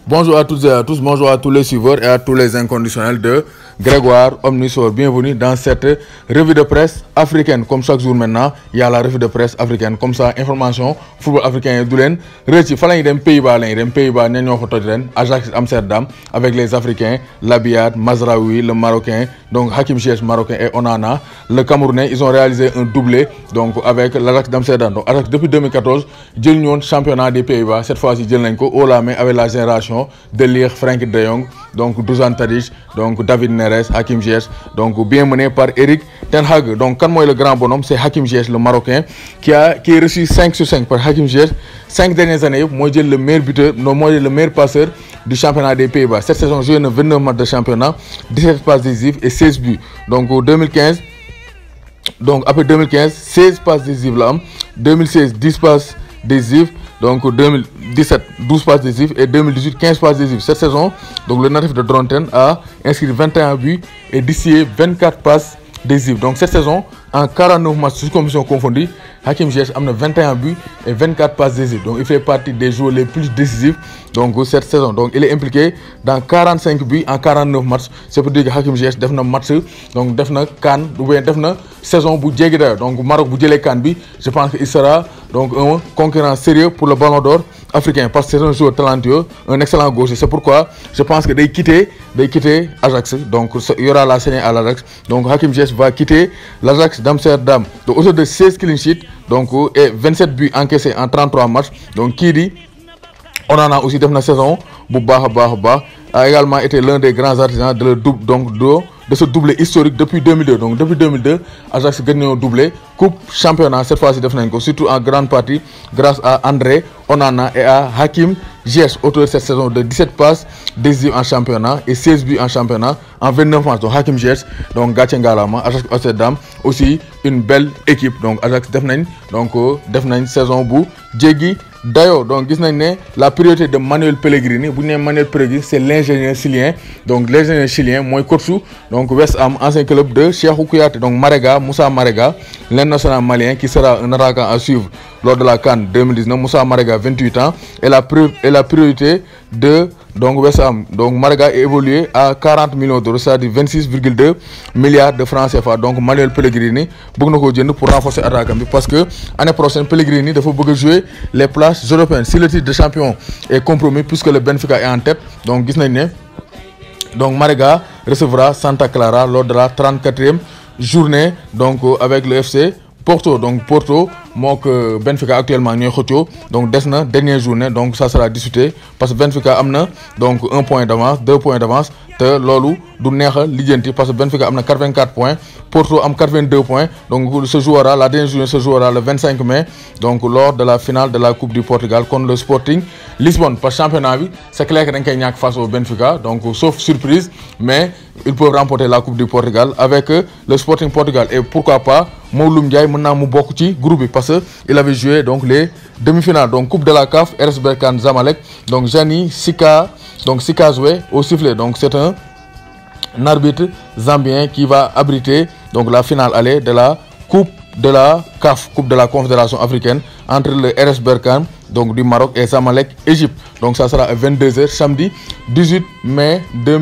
Bonjour à toutes et à tous, bonjour à tous les suiveurs et à tous les inconditionnels de Grégoire Omnisor. Bienvenue dans cette revue de presse africaine. Comme chaque jour maintenant, il y a la revue de presse africaine. Comme ça, information football africain du len rëcc fa lañu dem Pays-Bas ña ñoo ko toj ren Ajax Amsterdam avec les Africains, Labiat, Mazraoui, le Marocain, donc Hakim Ziyech marocain et Onana. Le Camerounais, ils ont réalisé un doublé donc avec l'Ajax d'Amsterdam. Donc Ajax depuis 2014 jël ñoon championnat des Pays-Bas. Cette fois-ci jël nañ ko haut la main avec la génération de Ligt, Frenkie de Jong, donc Dusan Tadic, donc David Neres, Hakim Ziyech, donc bien mené par Erik ten Hag. Donc quand moi le grand bonhomme, c'est Hakim Ziyech, le Marocain, qui est reçu 5 sur 5 par Hakim Ziyech. 5 dernières années, moi j'ai le meilleur buteur, non moi j'ai le meilleur passeur du championnat des Pays-Bas. Cette saison, j'ai eu 29 matchs de championnat, 17 passes décisives et 16 buts. Donc en 2015, donc après 2015, 16 passes décisives là, 2016, 10 passes décisives. Donc 2017, 12 passes décisives et 2018, 15 passes décisives. Cette saison, donc le natif de Dronten a inscrit 21 buts et distillé 24 passes décisives. Donc cette saison, en 49 matchs sous compétition confondue, Hakim Ziyech a 21 buts et 24 passes décisives. Donc il fait partie des joueurs les plus décisifs donc cette saison. Donc il est impliqué dans 45 buts en 49 matchs. C'est pour dire que Hakim Ziyech a fait un match, donc il a fait CAN, ou bien il a fait une saison bu jéggi dayo. Donc Maroc bu jëlee CAN bi, je pense qu'il sera donc un concurrent sérieux pour le Ballon d'Or africain parce que c'est un joueur talentueux, un excellent gaucher. C'est pourquoi je pense que day quitter Ajax. Donc il y aura la saignée à l'Ajax. Donc Hakim Ziyech va quitter l'Ajax d'Amsterdam. Donc autour de 16 clean sheets donc et 27 buts encaissés en 33 matchs. Donc qui dit on en a aussi dans la saison bu a également été l'un des grands artisans de le double donc de ce doublé historique depuis 2002. Donc depuis 2002, Ajax gagne un doublé, coupe championnat cette fois-ci def nañ ko surtout en grande partie grâce à André Onana et à Hakim Ziyech, auteur de cette saison de 17 passes décisives en championnat et 16 buts en championnat en 29 matchs. Donc Hakim Ziyech, donc gatché ngalama, Ajax Amsterdam aussi une belle équipe. Donc Ajax def nañ saison bu djéggi d'ailleurs. Donc gis nañ né la priorité de Manuel Pellegrini, bu né Manuel Pellegrini c'est l'ingénieur chilien. Donc l'ingénieur chilien moy coach donc West Ham, ancien club de Cheikhou Kouyaté. Donc Moussa Marega, l'international malien qui sera un attaquant à suivre lors de la CAN 2019. Moussa Marega, 28 ans, et la priorité de donc West Ham. Donc Marega a évolué à 40 millions d'euros, c'est-à-dire 26,2 milliards de francs CFA. Donc Manuel Pellegrini bëgg na ko jënd pour renforcer attaquant bi parce que année prochaine Pellegrini dafa bëgg jouer les places européennes. Si le titre de champion est compromis puisque le Benfica est en tête, donc gis nañ né donc Marega recevra Santa Clara lors de la 34e journée donc avec le FC Porto. Donc Porto mook Benfica actuellement ñoy xëccoo donc des na dernière journée, donc ça sera discuté parce que Benfica amna donc 1 point d'avance, 2 points d'avance te lolu du neexa lijeenti parce que Benfica amna 84 points, Porto am 82 points. Donc la dernière journée se jouera le 25 mai donc lors de la finale de la Coupe du Portugal contre le Sporting Lisbonne. Parce que championnat bi c'est clair que dañ koy ñak face au Benfica, donc sauf surprise, mais ils peuvent remporter la Coupe du Portugal avec le Sporting Portugal. Et pourquoi pas Mawloum Ndiaye mëna mu bokk ci groupe bi parce que il avait joué donc les demi-finales. Donc Coupe de la CAF, RS Berkane Zamalek, donc Jani Sikazwe au sifflet. Donc c'est un arbitre zambien qui va abriter donc la finale aller de la Coupe de la CAF, Coupe de la Confédération africaine, entre le RS Berkane donc du Maroc et Zamalek Égypte. Donc ça sera à 22h samedi 18 mai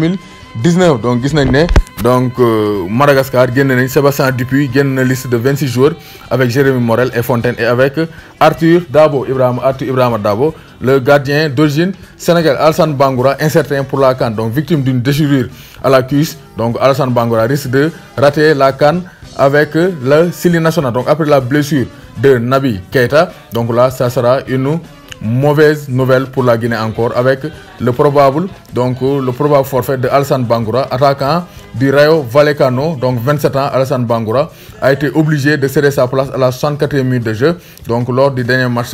2019. Donc gis nañ né donc Madagascar génn nañ Sébastien Dupuis, génn na liste de 26 joueurs avec Jérémy Morel et Fontaine et avec Arthur Ibrahima Dabo, le gardien d'origine sénégalaise. Alassane Bangoura incertain pour la CAN, donc victime d'une déchirure à la cuisse. Donc Alassane Bangoura risque de rater la CAN avec le Sili national. Donc après la blessure de Naby Keita, donc là ça sera une mauvaise nouvelle pour la Guinée encore avec le probable forfait de Alassane Bangoura, attaquant du Rayo Vallecano. Donc 27 ans, Alassane Bangoura a été obligé de céder sa place à la 64e minute de jeu donc lors du dernier match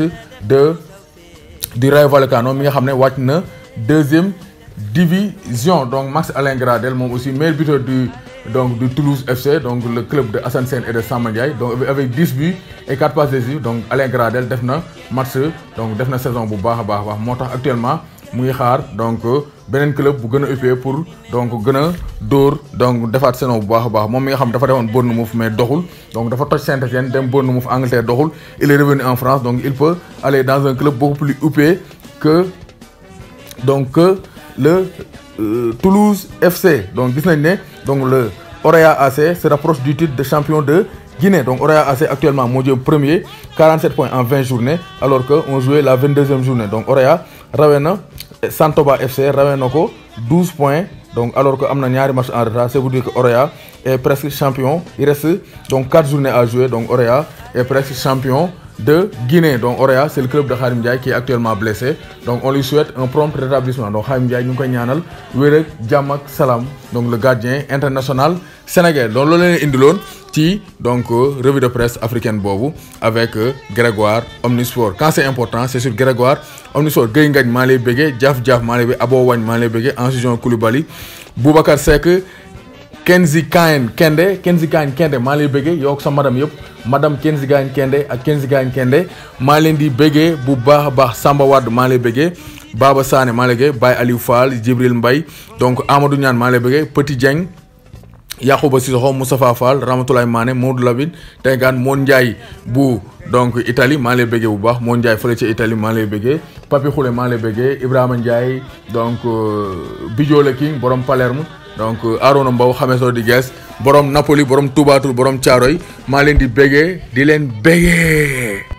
du Rayo Vallecano mi nga xamné wacc na 2e division. Donc Max Alain Gradel mom aussi meilleur buteur du Toulouse FC, donc le club de Assane Sène et de Samba Ndiaye, donc avec 10 buts et 4 passes décisives. Donc Alain Gradel def na match donc def na saison bu baax motax actuellement muy xaar donc benen club bu gëna upé pour donc gëna dóor donc defaat saison bu baax mom mi nga xam dafa defoon Bournemouth mais doxul, donc dafa toj Saint-Étienne dem Bournemouth Angleterre doxul, il est revenu en France. Donc il peut aller dans un club beaucoup plus upé que donc le Toulouse FC. Donc gis nañ ne donc le Orea AC se rapproche du titre de champion de Guinée. Donc Orea AC actuellement moo jëm premier 47 points en 20 journées alors que on jouait la 22e journée. Donc Orea rawee na Santoba FC rawee na ko 12 points. Donc alors que am na ñaari match en retard, c'est pour dire que Orea est presque champion. Il reste donc 4 journées à jouer. Donc Orea est presque champion de Guinée. Donc Orea, c'est le club de Khadim Ndiaye qui est actuellement blessé. Donc on lui souhaite un prompt rétablissement. Donc Khadim Ndiaye ñu ngi koy ñaanal wér ak jàmm ak salaam. Donc le gardien international sénégalais. Donc loolu leen indiloon ci donc revue de presse africaine boobu avec Grégoire Omnisport. Quand c'est important, c'est sur Grégoire Omnisport. Gueye Ngagne maa lay bëggee Diaf maa lay bëggee Abo Wagne maa lay bëggee Ansujon Koulibaly Boubacar Seck Kenzi Kayen Kende maa lay bëggee yow ak sa madame yëpp madame Kenzi Kayen Kende ak Kenzi Kayen Kende maa leen di bëggee bu baax a baax Samba Wade maa lay bëggee Baba Sané maa lay bëggee Baye Aliou Fall Djibril Mbaye donc Amadou Niane maa lay bëggee Petit Dieng Yakhouba Sissoko Moustapha Fall Ramatoulaye Mané Modou Labine Tengan Mon Ndiaye bu donc Italie maa lay bëggee bu baax Mon Ndiaye fële ci Italie maa lay bëggee Papi Khoule maa lay bëggee Ibrahima Ndiaye donc Bidio le King borom Palerme donc Arona Mbow xamesoo di gees borom Napoli borom Touba Toul borom Thiaroye maa leen di bëggee di leen bëggee